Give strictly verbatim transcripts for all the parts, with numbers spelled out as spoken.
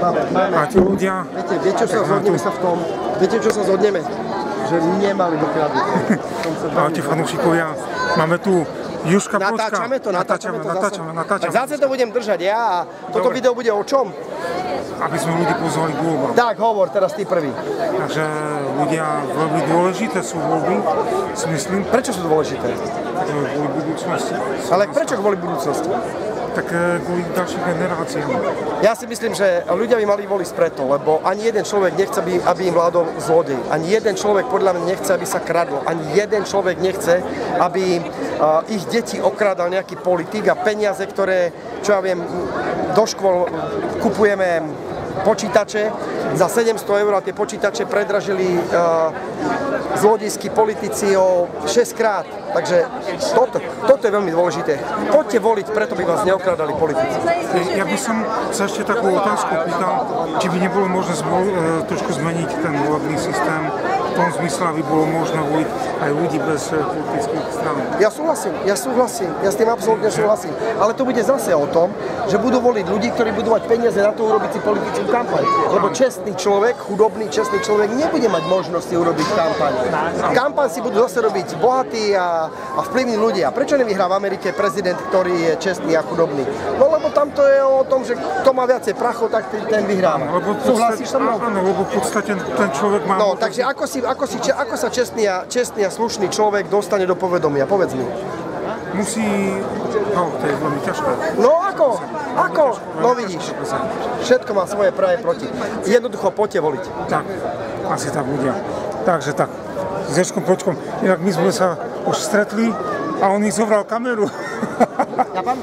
A tí ľudia... Viete, viete, čo sa zhodneme sa v tom? Viete, čo sa zhodneme? Že nemali dokladať. A tí fanúšikovia, máme tu Juška Počka. Natáčame to, natáčame to natáčame, zase. natáčame. Tak zase to budem držať ja a toto Dobre. video bude o čom? Aby sme ľudí pozvali k voľbám. Tak, hovor, teraz ty prvý. Takže ľudia, veľmi dôležité sú voľby, si myslím. Prečo sú dôležité? Kvôli budúcnosti. Ale prečo kvôli budúcnosti? Tak kvôli ďalším generáciám. Ja si myslím, že ľudia by mali voliť preto, lebo ani jeden človek nechce, aby im vládol zlodej. Ani jeden človek podľa mňa nechce, aby sa kradlo. Ani jeden človek nechce, aby uh, ich deti okrádal nejaký politik a peniaze, ktoré, čo ja viem, do škôl kupujeme počítače za sedemsto eur a tie počítače predražili uh, zlodejskí politici o šesť krát. Takže toto, toto je veľmi dôležité. Poďte voliť, preto by vás neokrádali politici. Ja by som sa ešte takú otázku pýtal, či by nebolo možné zbol, e, trošku zmeniť ten volebný systém v tom zmysle, aby bolo možné voliť aj ľudí bez e, politických strán. Ja súhlasím, ja súhlasím, ja s tým absolútne súhlasím. Ale to bude zase o tom, že budú voliť ľudí, ktorí budú mať peniaze na to urobiť si politickú kampaň. Lebo čestný človek, chudobný čestný človek nebude mať možnosti urobiť kampaň. Kampaň si budú zase robiť bohatí a, a vplyvní ľudia. Prečo nevyhrá v Amerike prezident, ktorý je čestný a chudobný? No lebo tam to je o tom, že kto má viacej prachov, tak ten vyhráva. Súhlasíš so mnou? Áno, lebo v podstate ten človek má... No, takže ako, si, ako, si, ako sa čestný a, čestný a slušný človek dostane do povedomia? Povedz mi. Musí... No, to je veľmi ťažké. No ako? Ako? No vidíš. Všetko má svoje praje proti. Jednoducho poďte voliť. Tak, asi tak ľudia. Takže tak, s Ježkom Počkom. Inak my sme sa už stretli a on ich zobral kameru. Japan?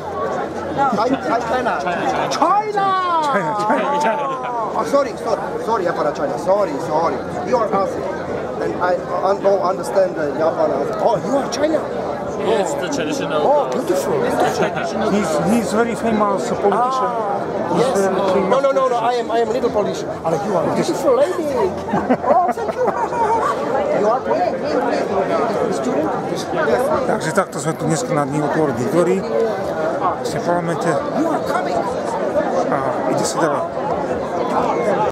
China. China! China! Oh, sorry, sorry, sorry, Japan, China. Sorry, sorry. You are Asian. And I don't understand the Japan. Oh, you are China? Yeah, it's the traditional. Oh, beautiful. He's, he's very famous politician. He's Yes. very famous No, no, no, no. I am, I am little Polish. Ale you are beautiful lady. Oh, thank you. You are playing student? Yes. Takže takto sme tu dneska na dní otvorení dvorí. Ste v parlamente You are coming. a ide sa ďalej.